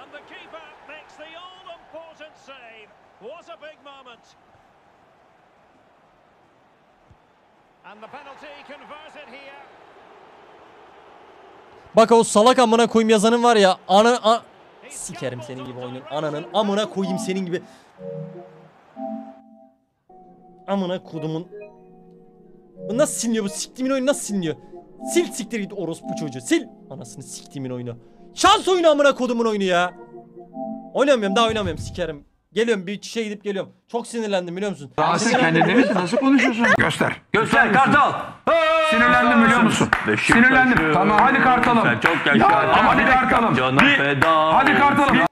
Bak o salak amına koyayım yazanın var ya. Sikerim senin gibi oyunun. Ananın amına koyayım senin gibi. Amına kodumun. Bu nasıl siliniyor bu siktimin oyunu nasıl siliniyor? Sil siktir git orospu çocuğu sil. Anasını siktimin oyunu. Şans oyunu amına kodumun oyunu ya. Oynamıyorum daha oynamıyorum sikerim. Geliyorum bir şey gidip geliyorum. Çok sinirlendim biliyor musun? Rahatsız kendini misin? Nasıl konuşuyorsun? Göster. Göster Kartal. Sinirlendim biliyor musun? Sinirlendim. Tamam hadi Kartalım. Çok yaşa. Hadi Kartalım. Cana feda. Hadi Kartalım.